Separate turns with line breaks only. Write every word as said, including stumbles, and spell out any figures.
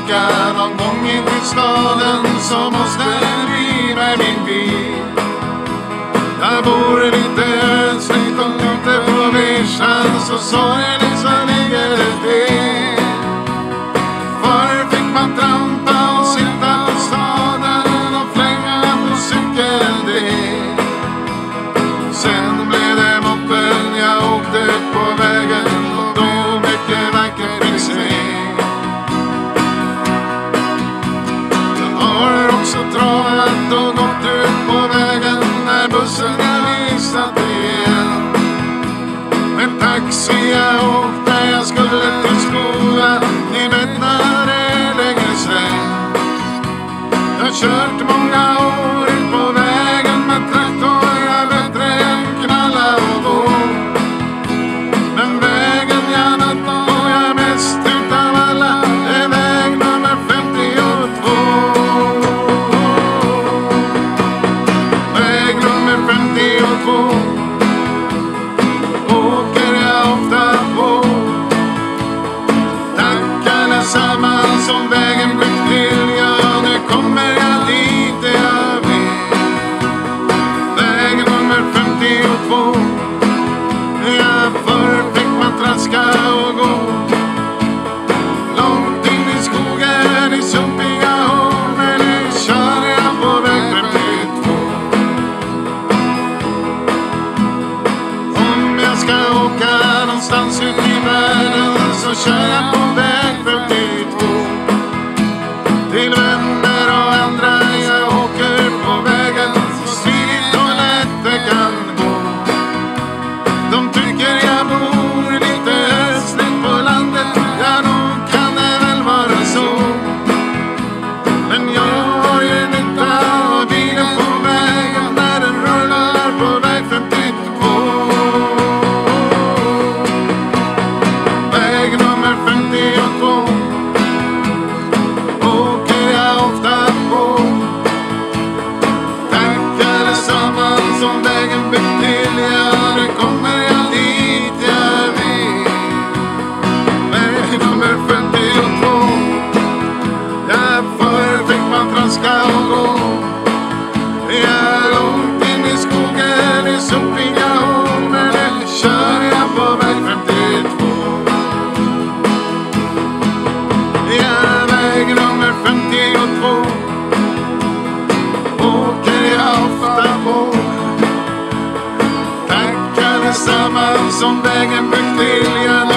åka någon gång in till staden, så måste vi med min bil. Jag bor lite ödsligt och ute på vischan, så sorgligt så ligger det till. Förr fick man trampa och sitta på staden och flänga på cykeln det. Sen blev det moppen, jag åkte på vägen och då mycket vackert fick se. Jag har också travat och gått ut på vägen när bussen jag missat igen. Men taxi jag åkte när jag skulle till skolan i Bettnare längre sen. Jag har kört många år ut på vägen med traktor, jag bättre än knalla och gå. Men vägen jag natt och jag mest utav alla är väg nummer femtiotvå. Väg nummer femtiotvå åker jag ofta på. Tack allesammans som vägen byggt till, ja nu kommer jag dit jag vill. Väg nummer femtiotvå, ja förr fick man traska och gå långt in i skogen i sumpiga hål, men nu kör jag på väg femtiotvå. Om jag ska åka någonstans ut i världen, så kör jag på väg femtiotvå. Till vänner och andra jag åker på vägen, så smidigt och lätt det kan gå. De tycker jag bor lite ödsligt på landet, ja nog kan det väl vara så. Men jag har ju nytta av bilen på vägen när den rullar på väg femtiotvå. Väg nummer femtiotvå åker jag ofta på. Tack allesammans som vägen byggt till, ja nu kommer jag dit jag vill. Väg nummer femtiotvå, ja förr fick man traska och gå. Ja långt in i skogen i sumpiga hål, men nu kör jag på väg femtiotvå. Ja väg nummer femtiotvå åker jag ofta på. Tack allesammans som vägen byggt till, ja